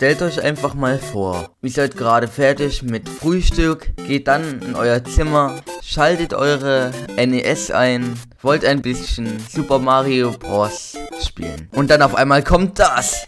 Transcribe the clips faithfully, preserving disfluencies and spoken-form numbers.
Stellt euch einfach mal vor, ihr seid gerade fertig mit Frühstück, geht dann in euer Zimmer, schaltet eure N E S ein, wollt ein bisschen Super Mario Bros. Spielen. Und dann auf einmal kommt das.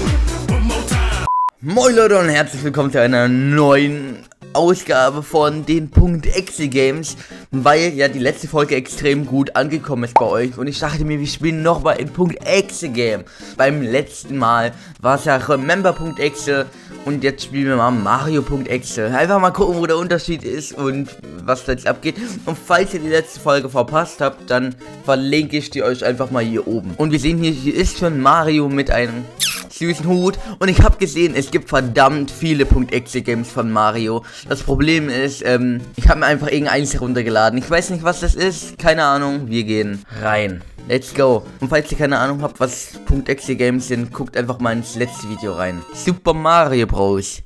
Moin Leute und herzlich willkommen zu einer neuen Ausgabe von den .exe Games, weil ja die letzte Folge extrem gut angekommen ist bei euch und ich dachte mir, wir spielen nochmal ein .exe Game. Beim letzten Mal war es ja Remember.exe und jetzt spielen wir mal Mario.exe. Einfach mal gucken, wo der Unterschied ist und was da jetzt abgeht. Und falls ihr die letzte Folge verpasst habt, dann verlinke ich die euch einfach mal hier oben. Und wir sehen hier, hier ist schon Mario mit einem süßen Hut und ich habe gesehen, es gibt verdammt viele .exe Games von Mario. Das Problem ist, ähm, ich habe mir einfach irgendeins heruntergeladen. Ich weiß nicht, was das ist, keine Ahnung, wir gehen rein. Let's go. Und falls ihr keine Ahnung habt, was .exe Games sind, guckt einfach mal ins letzte Video rein. Super Mario Bros.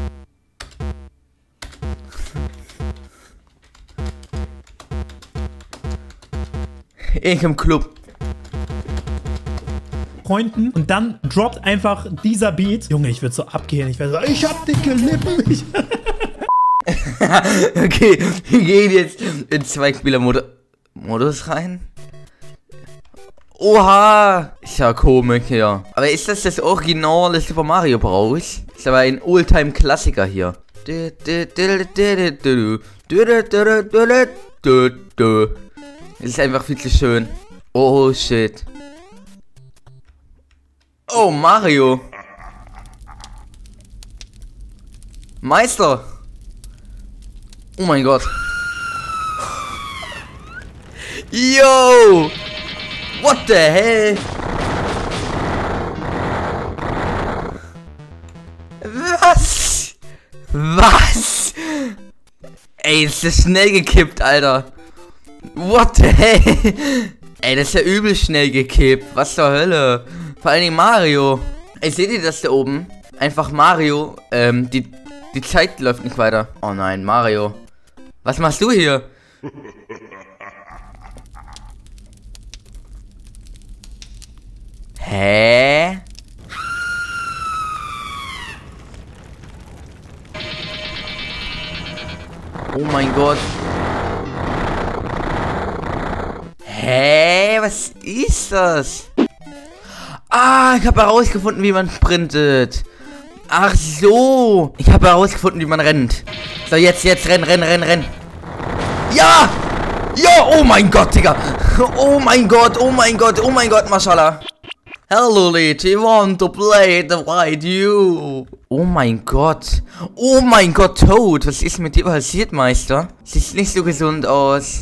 Ich im Club. Freunden und dann droppt einfach dieser Beat. Junge, ich würde so abgehen. Ich werde so, ich hab dicke Lippen. Ich Okay, wir gehen jetzt in Zwei-Spieler-Modus rein. Oha! Ist ja komisch hier. Aber ist das das originale Super Mario Bros? Ist aber ein Oldtime-Klassiker hier. Es ist einfach viel zu schön. Oh shit. Oh, Mario. Meister. Oh mein Gott. Yo. What the hell? Was? Was? Ey, ist das schnell gekippt, Alter. What the hell? Ey, das ist ja übel schnell gekippt. Was zur Hölle? Vor allen Dingen Mario. Ey, seht ihr das da oben? Einfach Mario. Ähm, die, die Zeit läuft nicht weiter. Oh nein, Mario. Was machst du hier? Hä? Oh mein Gott. Hä? Was ist das? Ah, ich habe herausgefunden, wie man sprintet. Ach so. Ich habe herausgefunden, wie man rennt. So, jetzt, jetzt, renn, renn, renn, renn. Ja! Ja, oh mein Gott, Digga. Oh mein Gott, oh mein Gott, oh mein Gott, Mashallah. Hello, Leute, you want to play the white you? Oh mein Gott. Oh mein Gott, Toad. Was ist mit dir passiert, Meister? Sieht nicht so gesund aus.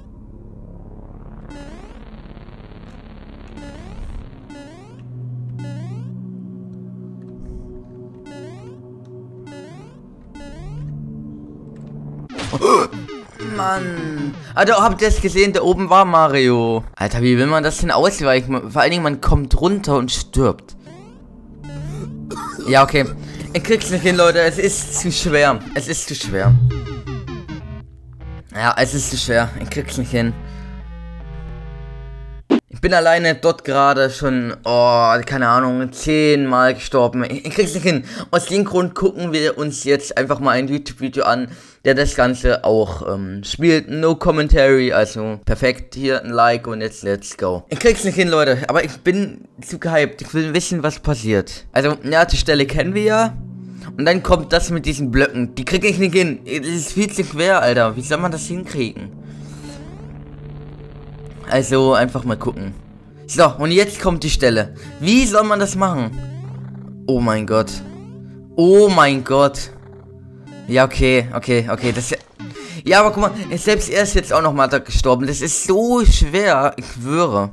Mann. Alter, habt ihr das gesehen? Da oben war Mario. Alter, wie will man das denn ausweichen? Vor allen Dingen, man kommt runter und stirbt. Ja, okay. Ich krieg's nicht hin, Leute. Es ist zu schwer. Es ist zu schwer. Ja, es ist zu schwer. Ich krieg's nicht hin. Ich bin alleine dort gerade schon, oh, keine Ahnung, zehnmal gestorben. Ich, ich krieg's nicht hin. Aus dem Grund gucken wir uns jetzt einfach mal ein YouTube-Video an, der das Ganze auch ähm, spielt. No Commentary, also perfekt. Hier ein Like und jetzt let's go. Ich krieg's nicht hin, Leute, aber ich bin zu gehypt. Ich will wissen, was passiert. Also, ja, die Stelle kennen wir ja. Und dann kommt das mit diesen Blöcken. Die krieg ich nicht hin. Das ist viel zu schwer, Alter. Wie soll man das hinkriegen? Also, einfach mal gucken. So, und jetzt kommt die Stelle. Wie soll man das machen? Oh mein Gott. Oh mein Gott. Ja, okay, okay, okay. Das ja, ja, aber guck mal, selbst er ist jetzt auch nochmal gestorben. Das ist so schwer, ich schwöre.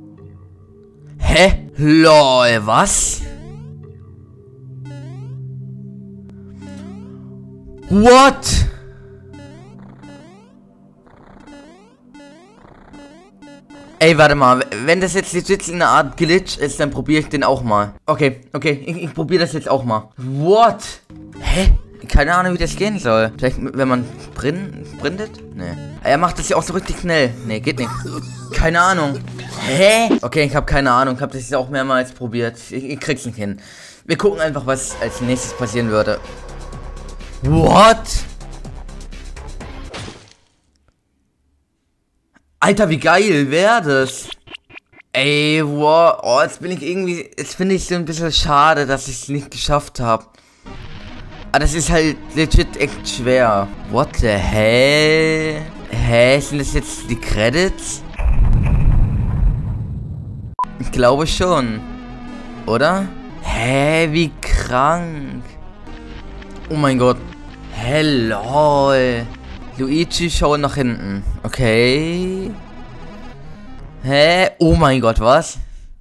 Hä? Lol, was? What? Ey, warte mal, wenn das jetzt, jetzt eine Art Glitch ist, dann probiere ich den auch mal. Okay, okay, ich, ich probiere das jetzt auch mal. What? Hä? Keine Ahnung, wie das gehen soll. Vielleicht, wenn man sprin sprintet? Nee. Er macht das ja auch so richtig schnell. Nee, geht nicht. Keine Ahnung. Hä? Okay, ich habe keine Ahnung. Ich habe das jetzt auch mehrmals probiert. Ich, ich krieg's nicht hin. Wir gucken einfach, was als nächstes passieren würde. What? Alter, wie geil wäre das? Ey, wow. Oh, jetzt bin ich irgendwie... Jetzt finde ich es so ein bisschen schade, dass ich es nicht geschafft habe. Aber das ist halt legit echt schwer. What the hell? Hä? Sind das jetzt die Credits? Ich glaube schon. Oder? Hä? Wie krank. Oh mein Gott. Hello. Luigi schaut nach hinten. Okay. Hä? Oh mein Gott, was?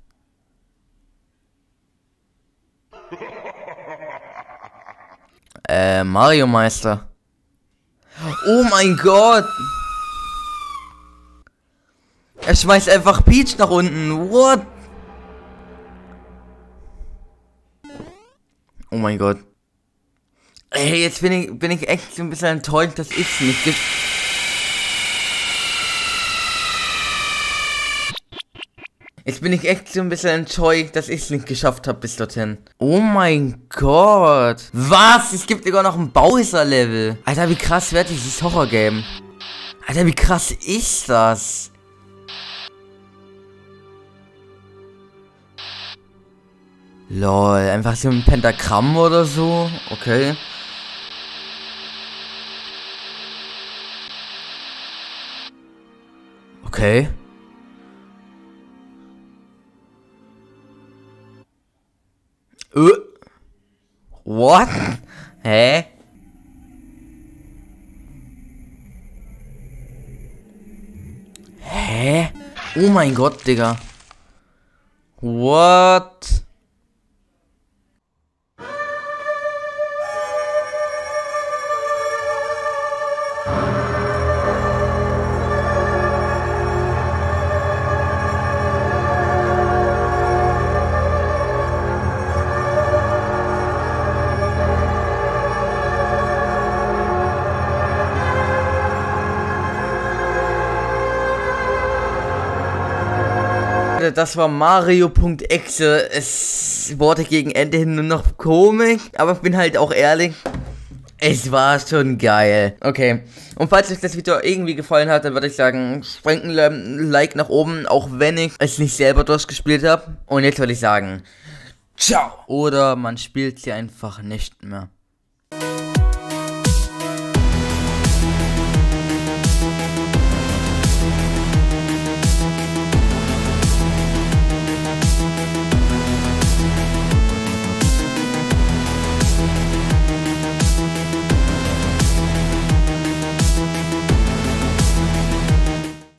Äh, Mario Meister. Oh mein Gott. Er schmeißt einfach Peach nach unten. What? Oh mein Gott. Ey, jetzt bin ich, bin ich echt so ein bisschen enttäuscht, dass ich nicht ge... Jetzt bin ich echt so ein bisschen enttäuscht, dass ich es nicht geschafft habe bis dorthin. Oh mein Gott. Was? Es gibt sogar noch ein Bowser-Level. Alter, wie krass wird dieses Horror-Game. Alter, wie krass ist das? Lol, einfach so ein Pentagramm oder so. Okay. Okay. Uh. What? Hä? Hä? Oh mein Gott, Digga. What? Das war Mario.exe. Es wurde gegen Ende hin nur noch komisch, aber ich bin halt auch ehrlich, es war schon geil. Okay, und falls euch das Video irgendwie gefallen hat, dann würde ich sagen, sprengt ein Like nach oben, auch wenn ich es nicht selber durchgespielt habe. Und jetzt würde ich sagen, ciao. Oder man spielt sie einfach nicht mehr.